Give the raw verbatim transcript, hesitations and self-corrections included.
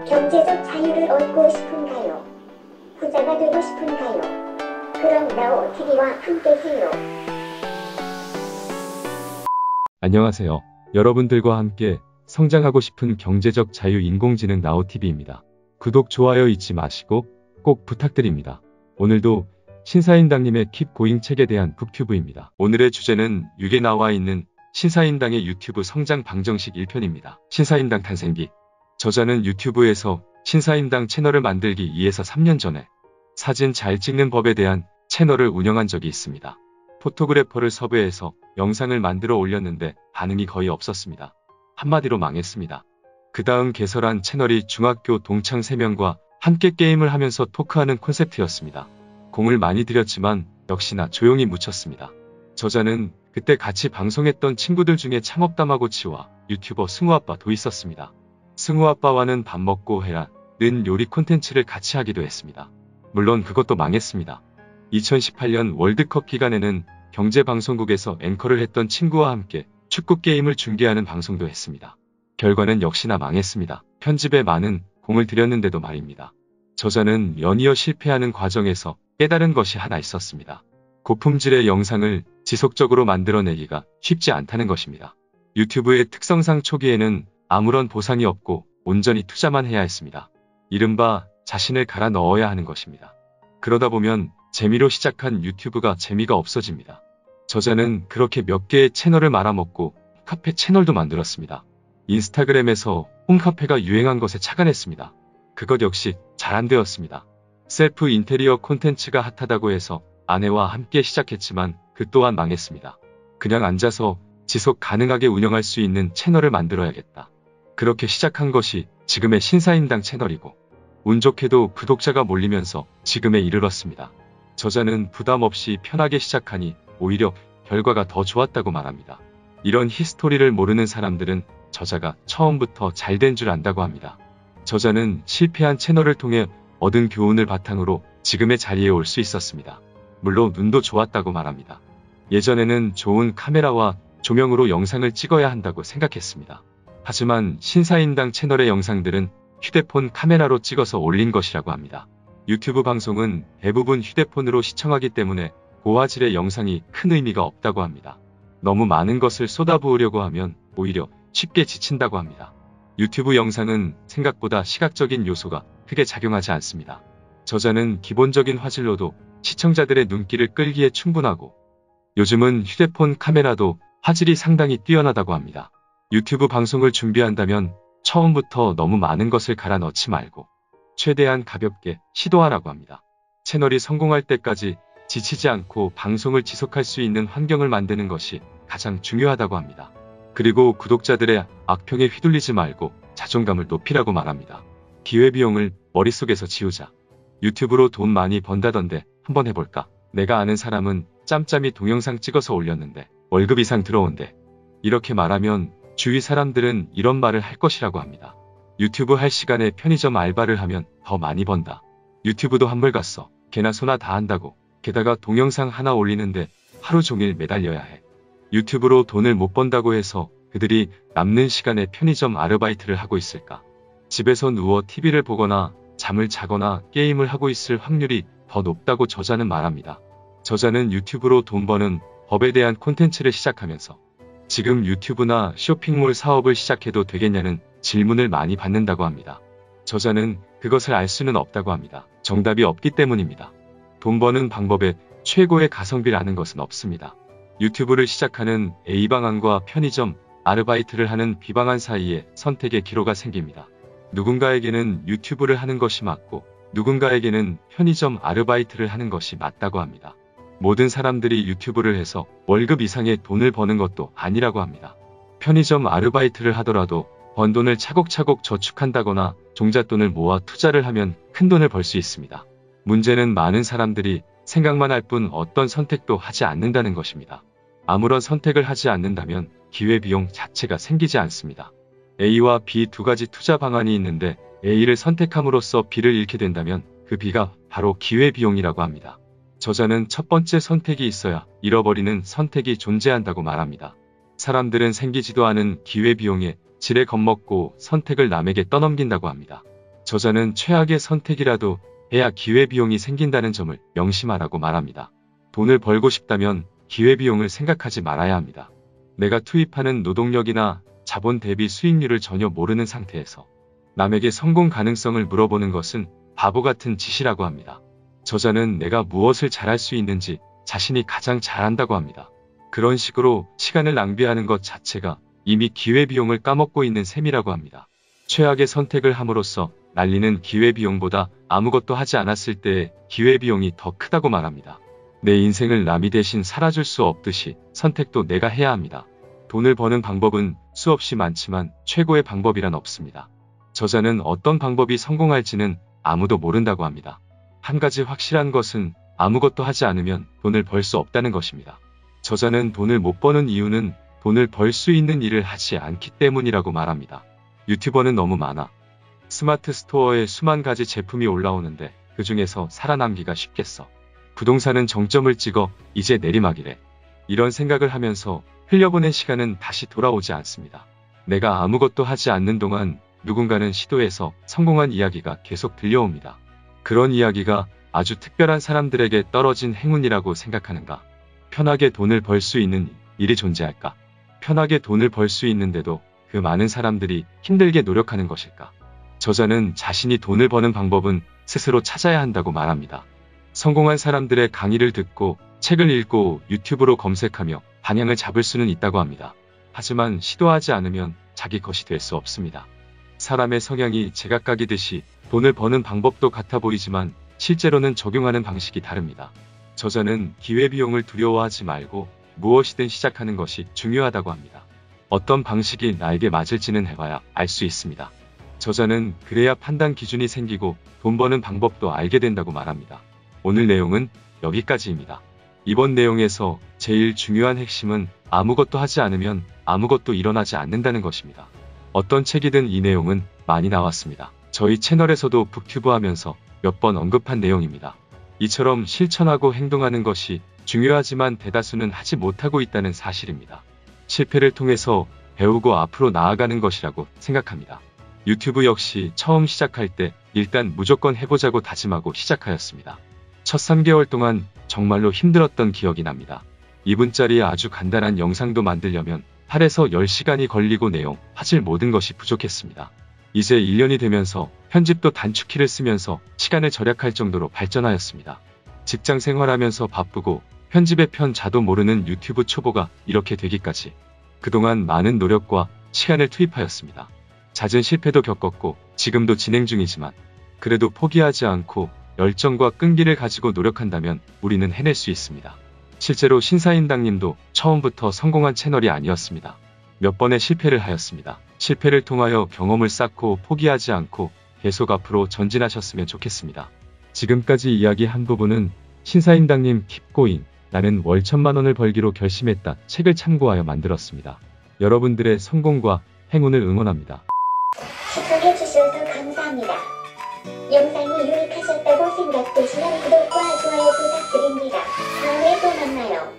경제적 자유를 얻고 싶은가요? 부자가 되고 싶은가요? 그럼 나우티비와 함께해요. 안녕하세요. 여러분들과 함께 성장하고 싶은 경제적 자유 인공지능 나우티비입니다. 구독, 좋아요 잊지 마시고 꼭 부탁드립니다. 오늘도 신사임당님의 Keep Going 책에 대한 북튜브입니다. 오늘의 주제는 육에 나와 있는 신사임당의 유튜브 성장 방정식 일 편입니다. 신사임당 탄생기. 저자는 유튜브에서 신사임당 채널을 만들기 이에서 삼 년 전에 사진 잘 찍는 법에 대한 채널을 운영한 적이 있습니다. 포토그래퍼를 섭외해서 영상을 만들어 올렸는데 반응이 거의 없었습니다. 한마디로 망했습니다. 그 다음 개설한 채널이 중학교 동창 세 명과 함께 게임을 하면서 토크하는 콘셉트였습니다. 공을 많이 들였지만 역시나 조용히 묻혔습니다. 저자는 그때 같이 방송했던 친구들 중에 창업 다마고치와 유튜버 승우아빠도 있었습니다. 승우아빠와는 밥 먹고 해라는 요리 콘텐츠를 같이 하기도 했습니다. 물론 그것도 망했습니다. 이천십팔 년 월드컵 기간에는 경제방송국에서 앵커를 했던 친구와 함께 축구 게임을 중계하는 방송도 했습니다. 결과는 역시나 망했습니다. 편집에 많은 공을 들였는데도 말입니다. 저자는 연이어 실패하는 과정에서 깨달은 것이 하나 있었습니다. 고품질의 영상을 지속적으로 만들어내기가 쉽지 않다는 것입니다. 유튜브의 특성상 초기에는 아무런 보상이 없고 온전히 투자만 해야 했습니다. 이른바 자신을 갈아 넣어야 하는 것입니다. 그러다 보면 재미로 시작한 유튜브가 재미가 없어집니다. 저자는 그렇게 몇 개의 채널을 말아먹고 카페 채널도 만들었습니다. 인스타그램에서 홈카페가 유행한 것에 착안했습니다. 그것 역시 잘 안 되었습니다. 셀프 인테리어 콘텐츠가 핫하다고 해서 아내와 함께 시작했지만 그 또한 망했습니다. 그냥 앉아서 지속 가능하게 운영할 수 있는 채널을 만들어야겠다. 그렇게 시작한 것이 지금의 신사임당 채널이고 운 좋게도 구독자가 몰리면서 지금에 이르렀습니다. 저자는 부담 없이 편하게 시작하니 오히려 결과가 더 좋았다고 말합니다. 이런 히스토리를 모르는 사람들은 저자가 처음부터 잘 된 줄 안다고 합니다. 저자는 실패한 채널을 통해 얻은 교훈을 바탕으로 지금의 자리에 올 수 있었습니다. 물론 눈도 좋았다고 말합니다. 예전에는 좋은 카메라와 조명으로 영상을 찍어야 한다고 생각했습니다. 하지만 신사임당 채널의 영상들은 휴대폰 카메라로 찍어서 올린 것이라고 합니다. 유튜브 방송은 대부분 휴대폰으로 시청하기 때문에 고화질의 영상이 큰 의미가 없다고 합니다. 너무 많은 것을 쏟아부으려고 하면 오히려 쉽게 지친다고 합니다. 유튜브 영상은 생각보다 시각적인 요소가 크게 작용하지 않습니다. 저자는 기본적인 화질로도 시청자들의 눈길을 끌기에 충분하고 요즘은 휴대폰 카메라도 화질이 상당히 뛰어나다고 합니다. 유튜브 방송을 준비한다면 처음부터 너무 많은 것을 갈아 넣지 말고 최대한 가볍게 시도하라고 합니다. 채널이 성공할 때까지 지치지 않고 방송을 지속할 수 있는 환경을 만드는 것이 가장 중요하다고 합니다. 그리고 구독자들의 악평에 휘둘리지 말고 자존감을 높이라고 말합니다. 기회비용을 머릿속에서 지우자. 유튜브로 돈 많이 번다던데 한번 해볼까? 내가 아는 사람은 짬짬이 동영상 찍어서 올렸는데 월급 이상 들어온대. 이렇게 말하면 주위 사람들은 이런 말을 할 것이라고 합니다. 유튜브 할 시간에 편의점 알바를 하면 더 많이 번다. 유튜브도 한물 갔어. 개나 소나 다 한다고. 게다가 동영상 하나 올리는데 하루 종일 매달려야 해. 유튜브로 돈을 못 번다고 해서 그들이 남는 시간에 편의점 아르바이트를 하고 있을까? 집에서 누워 티비를 보거나 잠을 자거나 게임을 하고 있을 확률이 더 높다고 저자는 말합니다. 저자는 유튜브로 돈 버는 법에 대한 콘텐츠를 시작하면서 지금 유튜브나 쇼핑몰 사업을 시작해도 되겠냐는 질문을 많이 받는다고 합니다. 저자는 그것을 알 수는 없다고 합니다. 정답이 없기 때문입니다. 돈 버는 방법에 최고의 가성비라는 것은 없습니다. 유튜브를 시작하는 A방안과 편의점 아르바이트를 하는 B방안 사이에 선택의 기로가 생깁니다. 누군가에게는 유튜브를 하는 것이 맞고 누군가에게는 편의점 아르바이트를 하는 것이 맞다고 합니다. 모든 사람들이 유튜브를 해서 월급 이상의 돈을 버는 것도 아니라고 합니다. 편의점 아르바이트를 하더라도 번 돈을 차곡차곡 저축한다거나 종잣돈을 모아 투자를 하면 큰 돈을 벌 수 있습니다. 문제는 많은 사람들이 생각만 할 뿐 어떤 선택도 하지 않는다는 것입니다. 아무런 선택을 하지 않는다면 기회비용 자체가 생기지 않습니다. A와 B 두 가지 투자 방안이 있는데 A를 선택함으로써 B를 잃게 된다면 그 B가 바로 기회비용이라고 합니다. 저자는 첫 번째 선택이 있어야 잃어버리는 선택이 존재한다고 말합니다. 사람들은 생기지도 않은 기회비용에 지레 겁먹고 선택을 남에게 떠넘긴다고 합니다. 저자는 최악의 선택이라도 해야 기회비용이 생긴다는 점을 명심하라고 말합니다. 돈을 벌고 싶다면 기회비용을 생각하지 말아야 합니다. 내가 투입하는 노동력이나 자본 대비 수익률을 전혀 모르는 상태에서 남에게 성공 가능성을 물어보는 것은 바보 같은 짓이라고 합니다. 저자는 내가 무엇을 잘할 수 있는지 자신이 가장 잘한다고 합니다. 그런 식으로 시간을 낭비하는 것 자체가 이미 기회비용을 까먹고 있는 셈이라고 합니다. 최악의 선택을 함으로써 날리는 기회비용보다 아무것도 하지 않았을 때의 기회비용이 더 크다고 말합니다. 내 인생을 남이 대신 살아줄 수 없듯이 선택도 내가 해야 합니다. 돈을 버는 방법은 수없이 많지만 최고의 방법이란 없습니다. 저자는 어떤 방법이 성공할지는 아무도 모른다고 합니다. 한 가지 확실한 것은 아무것도 하지 않으면 돈을 벌 수 없다는 것입니다. 저자는 돈을 못 버는 이유는 돈을 벌 수 있는 일을 하지 않기 때문이라고 말합니다. 유튜버는 너무 많아. 스마트 스토어에 수만 가지 제품이 올라오는데 그 중에서 살아남기가 쉽겠어. 부동산은 정점을 찍어 이제 내리막이래. 이런 생각을 하면서 흘려보낸 시간은 다시 돌아오지 않습니다. 내가 아무것도 하지 않는 동안 누군가는 시도해서 성공한 이야기가 계속 들려옵니다. 그런 이야기가 아주 특별한 사람들에게 떨어진 행운이라고 생각하는가? 편하게 돈을 벌 수 있는 일이 존재할까? 편하게 돈을 벌 수 있는데도 그 많은 사람들이 힘들게 노력하는 것일까? 저자는 자신이 돈을 버는 방법은 스스로 찾아야 한다고 말합니다. 성공한 사람들의 강의를 듣고 책을 읽고 유튜브로 검색하며 방향을 잡을 수는 있다고 합니다. 하지만 시도하지 않으면 자기 것이 될 수 없습니다. 사람의 성향이 제각각이듯이 돈을 버는 방법도 같아 보이지만 실제로는 적용하는 방식이 다릅니다. 저자는 기회비용을 두려워하지 말고 무엇이든 시작하는 것이 중요하다고 합니다. 어떤 방식이 나에게 맞을지는 해봐야 알 수 있습니다. 저자는 그래야 판단 기준이 생기고 돈 버는 방법도 알게 된다고 말합니다. 오늘 내용은 여기까지입니다. 이번 내용에서 제일 중요한 핵심은 아무것도 하지 않으면 아무것도 일어나지 않는다는 것입니다. 어떤 책이든 이 내용은 많이 나왔습니다. 저희 채널에서도 북튜브 하면서 몇 번 언급한 내용입니다. 이처럼 실천하고 행동하는 것이 중요하지만 대다수는 하지 못하고 있다는 사실입니다. 실패를 통해서 배우고 앞으로 나아가는 것이라고 생각합니다. 유튜브 역시 처음 시작할 때 일단 무조건 해보자고 다짐하고 시작하였습니다. 첫 삼 개월 동안 정말로 힘들었던 기억이 납니다. 이 분짜리 아주 간단한 영상도 만들려면 팔에서 열 시간이 걸리고 내용, 화질 모든 것이 부족했습니다. 이제 일 년이 되면서 편집도 단축키를 쓰면서 시간을 절약할 정도로 발전하였습니다. 직장 생활하면서 바쁘고 편집의 편 자도 모르는 유튜브 초보가 이렇게 되기까지 그동안 많은 노력과 시간을 투입하였습니다. 잦은 실패도 겪었고 지금도 진행 중이지만 그래도 포기하지 않고 열정과 끈기를 가지고 노력한다면 우리는 해낼 수 있습니다. 실제로 신사임당님도 처음부터 성공한 채널이 아니었습니다. 몇 번의 실패를 하였습니다. 실패를 통하여 경험을 쌓고 포기하지 않고 계속 앞으로 전진하셨으면 좋겠습니다. 지금까지 이야기한 부분은 신사임당님 킵고잉 나는 월 천만 원을 벌기로 결심했다 책을 참고하여 만들었습니다. 여러분들의 성공과 행운을 응원합니다. 시청해주셔서 감사합니다. 영상이 유익하셨다고 생각되시면 구독과 좋아요 부탁드립니다. 다음에 또 만나요.